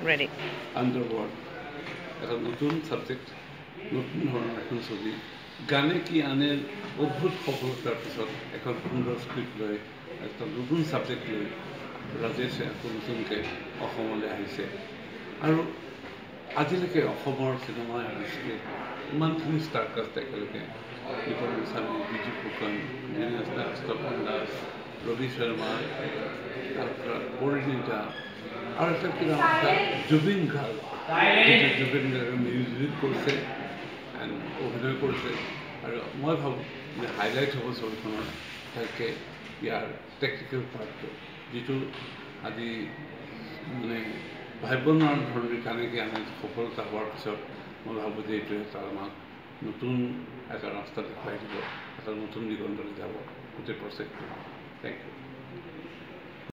Ready. Underworld. এটা নতুন subject, নতুন ধৰণৰ এখন ছবি। গানে কি আনে অদ্ভুত সফলতাৰ পিছত এখন সুন্দৰ স্ক্ৰিপ্ট লৈ এটা নতুন ছাবজেক্ট লৈ ৰাজেশে আকৌ নতুনকৈ অসমলৈ আহিছে। আৰু আজিলৈকে অসমৰ চিনেমা ইণ্ডাষ্ট্ৰীত ইমানখিনি ষ্টাৰকাষ্ট একেলগে নিপন গোস্বামী, বিজু ফুকন, দীনেশ দাস, তপন দাস, ৰবি শৰ্মা, তাৰপৰা পৰিণীতা আৰু এটা কিবা জুবিন গাৰ্গ, যিটো জুবিন গাৰ্গে মিউজিক কৰিছে এণ্ড অভিনয় কৰিছে। আৰু মই ভাবোঁ যে হাইলাইট হ'ব ছবিখনৰ ভালকৈ ইয়াৰ টেকনিকেল পাৰ্টটো, যিটো আজি মানে ভাবিব নোৱাৰা ধৰণে গানে কি আনে সফলতা হোৱাৰ পিছত মই ভাবোঁ যে এইটোৱে এটা আমাক নতুন এটা ৰাস্তা দেখুৱাই দিব, এটা নতুন দিগন্তলৈ যাব গোটেই প্ৰজেক্টটো। Thank U.